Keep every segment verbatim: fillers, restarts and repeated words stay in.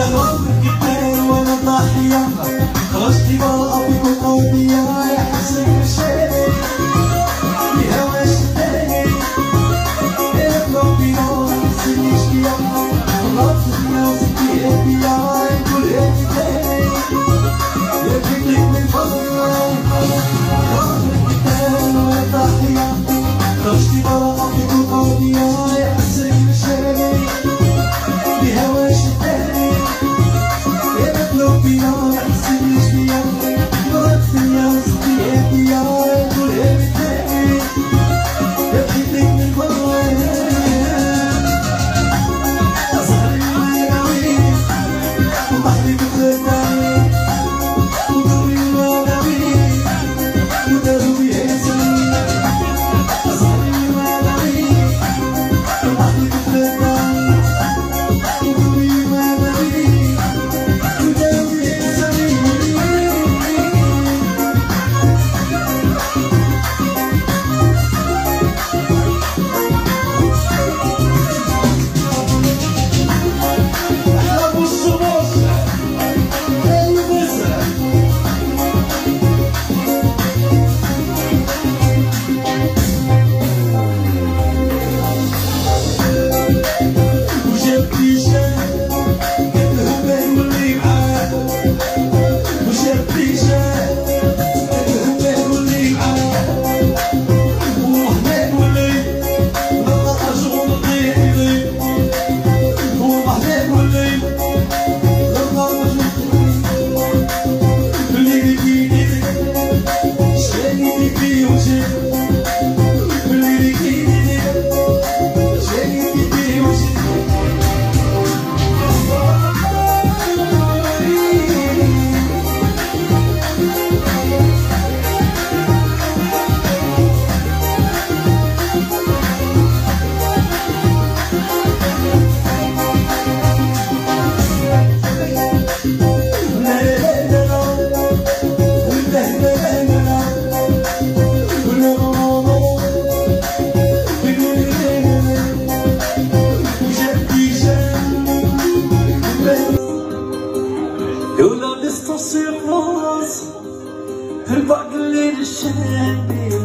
البعد الليل الشامي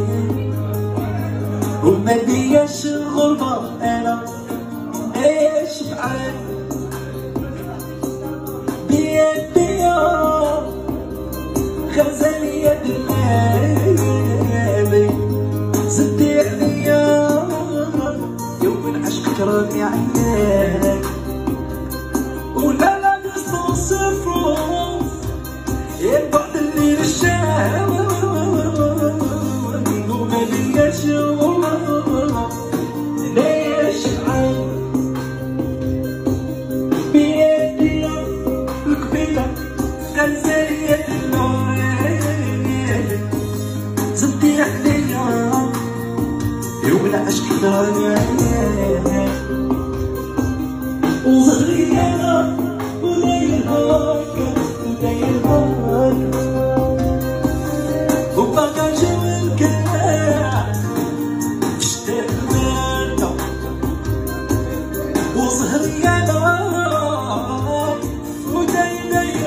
وما بياش الغربة أنا ايش بعد بيدي يا غزال يد الليالي زدي عليا يوم العشق راني عيالك ولا لا نستوصفه البعد الليل الشامي وما بياش الغربة ليش عين بيدي القبيلة غزال يد الليالي زدي عليا يوم العشق راني عيالك وظهري أنا وليل هاكا وليل هاكا وبقى جو الكاع اشتاق مالنا وظهري أنا وليل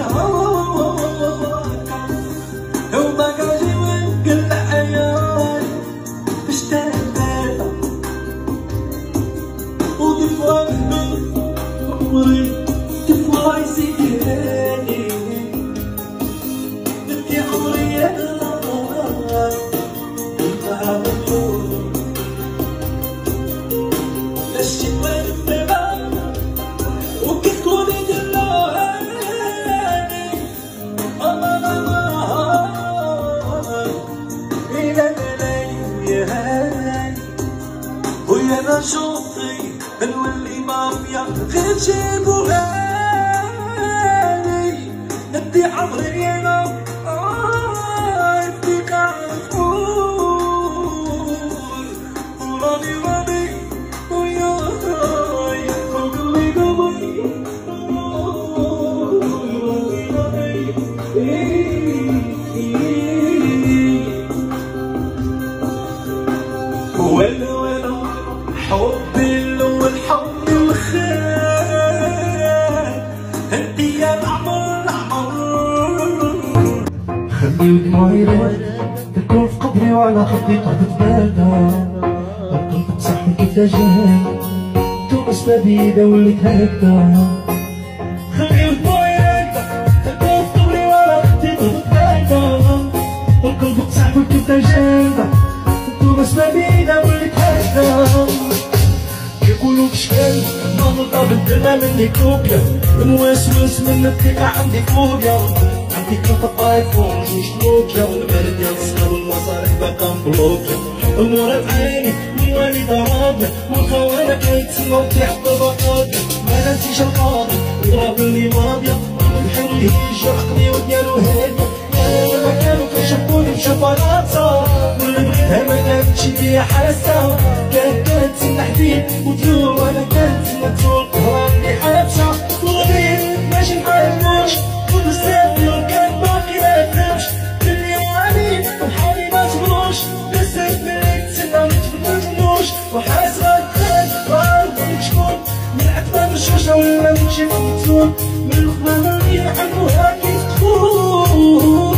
هاكا وبقى جو الكاع اشتاق مالنا خلي ودموعي تكون في قبري وعلى خطي قد تبادا القلب تصحي كيف جاي تو اسبابي اذا وليت هكذا خلي ودموعي تكون في قبري وعلى خطي قد تبادا القلب تصحي كيف جاي تو اسبابي اذا وليت هكذا يقولوا بشكل ما نرضى بالدرنا مني كوبيا الموسوس من الثقة عندي فوبيا عندي ثلاثة ايفون جوج نوكيا والبرد ديال الصغار والمصاريف باقا مبلوكيا المورا في عيني والوالد راضية والخوانا كيتسناو تيحطو بقاضية ما نسيش الماضي وضرب اللي ماضية الحلو يجي عقلي وديالو هادية ما كانوا كيشوفوني بشوكولاتة واللي بغيتها ما كانتش ليا حاسة كانت كتسنى حديد وطيور وانا كنتسنى طيور قهراني حابسة والغريب ماشي محبوش وبزاف ديال كان باقي مفهمش بلي علي وحالي مصبروش بزاف بلي تسنى متفهموش وحاس غدان وعارفك شكون من عتبة مشوشة ولا من شي مقتول من الخمامة اللي يحبوها كيف تكون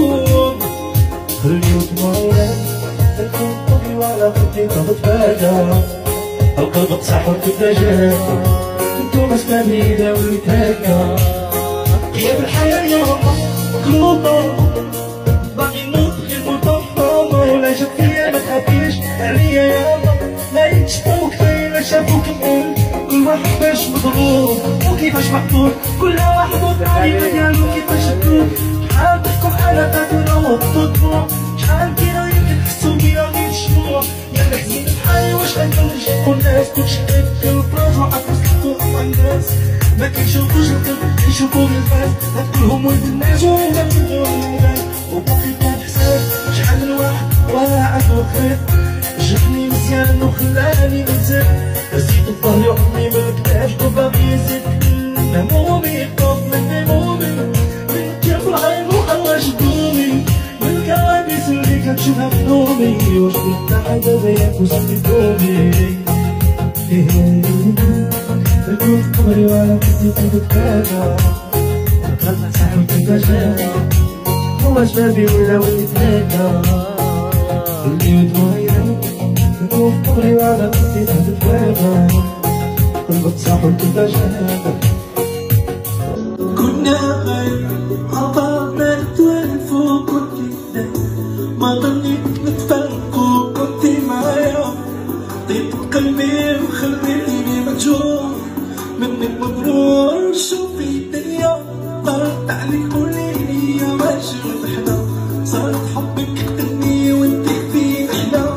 خلي ودموعي تكون قبي وعلى خدي تاخد بادا القلب تصح وكيف جاك انتو مسبابي اذا وليت هكا غياب الحياة يابا مقلوبة باقي نطغي المطفمة ولا جات فيا ما تخافيش عليا يابا لا يتشفوك فيا شافوك مقل كل واحد باش مضروب وكيفاش محطوط كل واحد والطريقة ديالو كيفاش تدور شحال تحكم على قدرة والتطبع شحال كينا يمكن تحسو كينا غير الشموع يا محزين بحالي واش غنكون نشوفو الناس كلشي كيدير بلاصة وعاد مسكتو أصلا الناس ما كيشوفوش القلب كيشوفو الفاس هادكلهم ولد الناس ولا بدو الناس وباقي كان حساب شحال الواحد واعد وخير جبني مزيان وخلاني نزيد زيد الظهر وعطني مالكتاش وباقي يزيد همومي طاف مني مومي من كيف العين وحواش دومي من الكوابيس اللي كنشوفها في نومي واش كنت حدا زيك وصلي دومي تكون في قبري وعلى خدي تاخد بادا القلب تصح وكيف جاك هو شبابي ولا وليت هكا خلي ودموعي تكون في قبري وعلى خدي تاخد بادا القلب تصح وكيف جاك كنا غير عطانا نتوالفو كنتي بداية ما ظنيت نتفرقو كنتي معايا طيب قلبي وخليني مجروح منك مبرور شوفي الدنيا طارت عليك قوليلي يا ماشي وضحنا صارت حبك قتلني وانتي في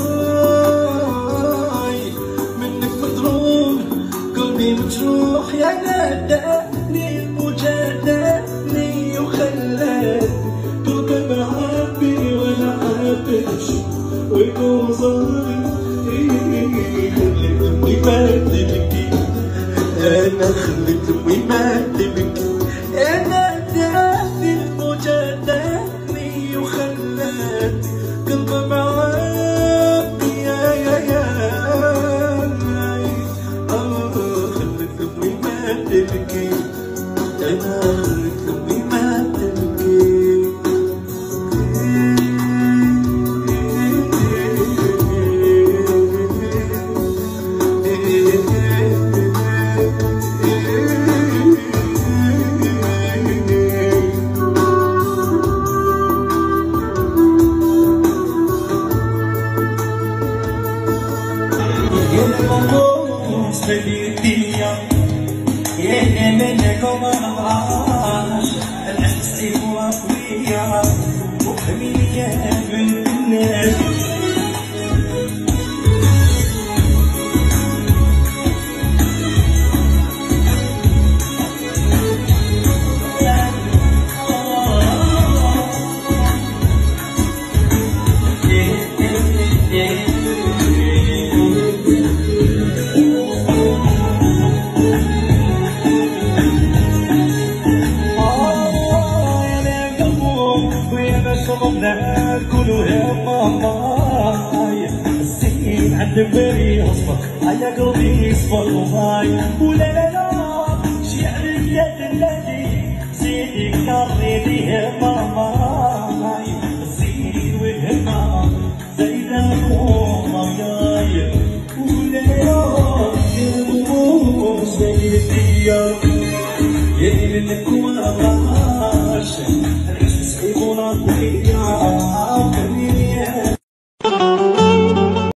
احلاي منك مضروب قلبي مجروح يا ناداني وجاداني وخلاني تبقى معبي وانا عابش ويكون ظالم خليت امي ما تبكي انا خليت امي ما تبكي انا داني وجاداني وخلاني قلبي معبي يا يا يا خليت امي ما تبكي أنا خليت أمي ما تبكي يا الموضوع سبيتيا يا منكم أنا الأحس عيبوا أخويا وفهميني يا بنت الناس كلوا يا ماما السنين عند بالي اصبر على قلبي يصبر وماي ولا لا لا شي عليك يا دلالي زيدي كريدي يا ماما يا ليل لك